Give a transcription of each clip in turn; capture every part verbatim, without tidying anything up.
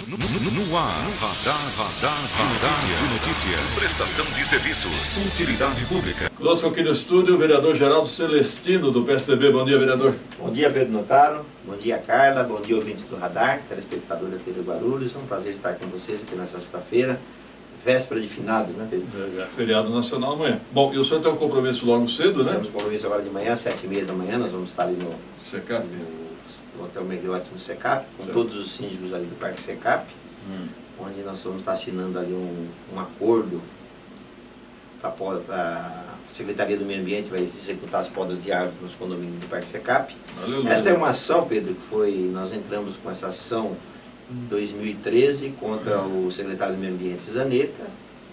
No, no, no ar, radar, radar, radar de notícias. Prestação de serviços. Utilidade pública. Conosco aqui no estúdio o vereador Geraldo Celestino, do P S D B. Bom dia, vereador. Bom dia, Pedro Notaro. Bom dia, Carla. Bom dia, ouvintes do Radar, telespectador da T V Guarulhos. É um prazer estar com vocês aqui nessa sexta-feira. Véspera de finado, né, Pedro? É, é feriado nacional amanhã. Bom, e o senhor tem um compromisso logo cedo, né? Temos compromisso agora de manhã, às sete e meia da manhã. Nós vamos estar ali no Secap. no Hotel Marriott no Secap, com certo. Todos os síndicos ali do Parque Secap, hum. onde nós vamos estar assinando ali um, um acordo para a Secretaria do Meio Ambiente, vai executar as podas de árvores nos condomínios do Parque Secap. Aleluia. Esta é uma ação, Pedro, que foi, nós entramos com essa ação em dois mil e treze contra hum. o secretário do Meio Ambiente, Zanetta,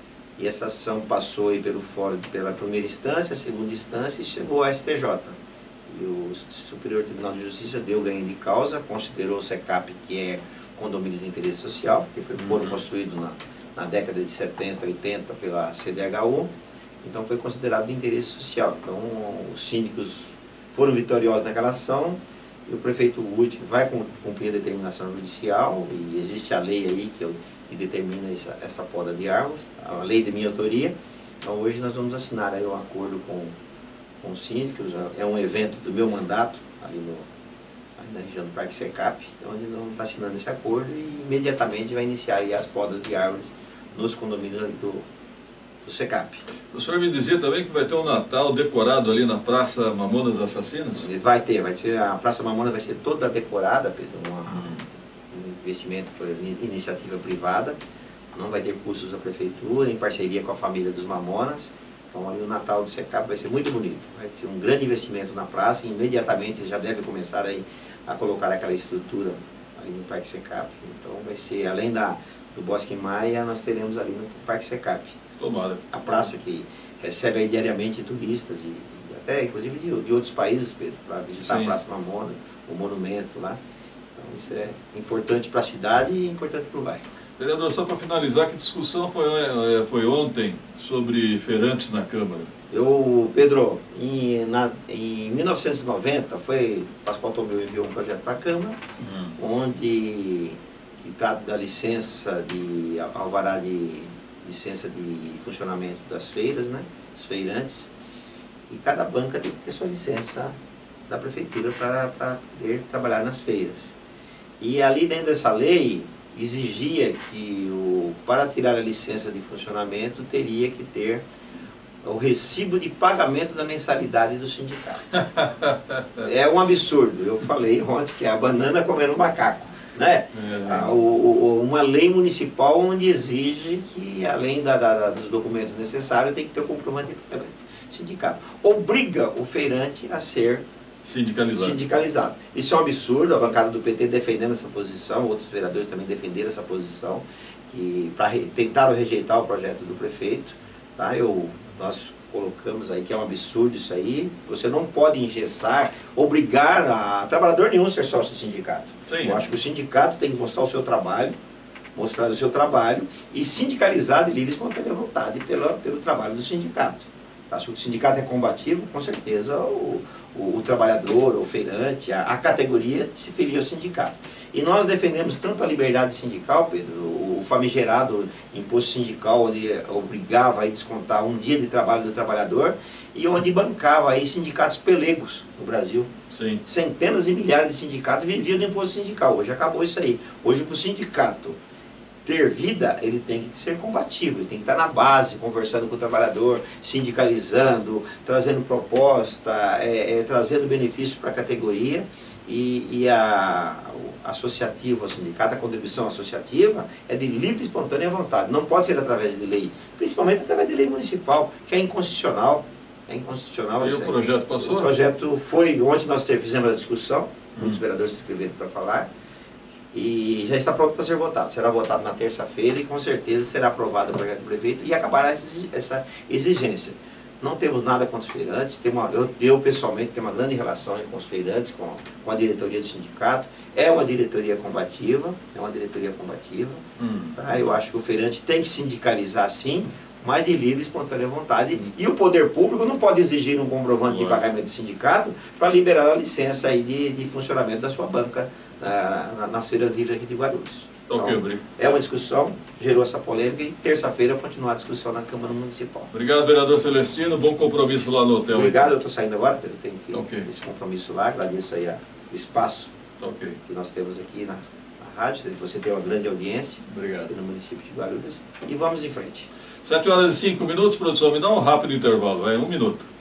e essa ação passou aí pelo fórum pela primeira instância, segunda instância e chegou ao S T J. E o Superior Tribunal de Justiça deu ganho de causa, considerou o Secap que é condomínio de interesse social, que foi, foram uhum. construídos na, na década de setenta, oitenta pela C D H U, então foi considerado de interesse social. Então os síndicos foram vitoriosos naquela ação e o prefeito Wood vai cumprir a determinação judicial, e existe a lei aí que, que determina essa, essa poda de árvores, a lei de minha autoria. Então hoje nós vamos assinar aí um acordo com com os síndicos, é um evento do meu mandato, ali, no, ali na região do Parque Secap, onde nós vamos estar assinando esse acordo e imediatamente vai iniciar aí as podas de árvores nos condomínios do, do Secap. O senhor me dizia também que vai ter um Natal decorado ali na Praça Mamonas Assassinas? Vai ter, vai ter, a Praça Mamonas vai ser toda decorada, Pedro, uma, um investimento por iniciativa privada, não vai ter custos da prefeitura, em parceria com a família dos Mamonas. Então ali o Natal do Secap vai ser muito bonito, vai ter um grande investimento na praça e imediatamente já deve começar aí a colocar aquela estrutura ali no Parque Secap. Então vai ser, além da, do Bosque Maia, nós teremos ali no Parque Secap. Tomara. A praça que recebe aí diariamente turistas, de, de até inclusive de, de outros países, Pedro, para visitar Sim. a Praça Mamona, o monumento lá. Então isso é importante para a cidade e importante para o bairro. Vereador, só para finalizar, que discussão foi, foi ontem sobre feirantes na Câmara? Eu, Pedro, em, na, em mil novecentos e noventa, foi, Pascoal Tomeu enviou um projeto para a Câmara, uhum. onde que trata da licença de, alvará de licença de funcionamento das feiras, né, dos feirantes, e cada banca tem que ter sua licença da prefeitura para poder trabalhar nas feiras. E ali dentro dessa lei, exigia que, o, para tirar a licença de funcionamento, teria que ter o recibo de pagamento da mensalidade do sindicato. É um absurdo. Eu falei ontem que é a banana comendo o macaco, né? É, o, o, uma lei municipal onde exige que, além da, da, dos documentos necessários, tem que ter o comprovante de pagamento do sindicato. Obriga o feirante a ser Sindicalizado. Sindicalizado. Isso é um absurdo, a bancada do P T defendendo essa posição, outros vereadores também defenderam essa posição, que para re, tentaram rejeitar o projeto do prefeito. Tá? Eu, nós colocamos aí que é um absurdo isso aí, você não pode engessar, obrigar a, a trabalhador nenhum a ser sócio do sindicato. Sim. Eu acho que o sindicato tem que mostrar o seu trabalho, mostrar o seu trabalho e sindicalizar de livre e espontânea vontade pelo, pelo trabalho do sindicato. Se o sindicato é combativo, com certeza o, o, o trabalhador, o feirante, a, a categoria se filia ao sindicato. E nós defendemos tanto a liberdade sindical, Pedro, o, o famigerado imposto sindical, onde obrigava a descontar um dia de trabalho do trabalhador e onde bancava aí sindicatos pelegos no Brasil. Sim. Centenas e milhares de sindicatos viviam do imposto sindical. Hoje acabou isso aí. Hoje para o sindicato ter vida, ele tem que ser combativo, ele tem que estar na base, conversando com o trabalhador, sindicalizando, trazendo proposta, é, é, trazendo benefícios para a categoria, e, e a, a associativa, o sindicato, a contribuição associativa é de livre e espontânea vontade, não pode ser através de lei, principalmente através de lei municipal, que é inconstitucional. É inconstitucional. E o projeto passou? O projeto foi, ontem nós fizemos a discussão, muitos hum. vereadores se inscreveram para falar, e já está pronto para ser votado. Será votado na terça-feira e com certeza será aprovado o projeto do prefeito e acabará essa exigência. Não temos nada contra os feirantes, tem uma, eu, eu pessoalmente tenho uma grande relação com os feirantes, com, com a diretoria do sindicato. É uma diretoria combativa, é uma diretoria combativa. Hum. Tá? Eu acho que o feirante tem que sindicalizar sim, mas de livre e espontânea vontade. E o poder público não pode exigir um comprovante Boa. de pagamento do sindicato para liberar a licença aí de, de funcionamento da sua banca na, nas feiras livres aqui de Guarulhos. Ok, Então, obrigado. é uma discussão, gerou essa polêmica e terça-feira continuar a discussão na Câmara Municipal. Obrigado, vereador Celestino. Bom compromisso lá no hotel. Obrigado, eu estou saindo agora, eu tenho que Ok. esse compromisso lá, agradeço aí a, o espaço Ok, que nós temos aqui na, na rádio, você tem uma grande audiência obrigado. aqui no município de Guarulhos, e vamos em frente. sete horas e cinco minutos, produção, me dá um rápido intervalo, vai, um minuto.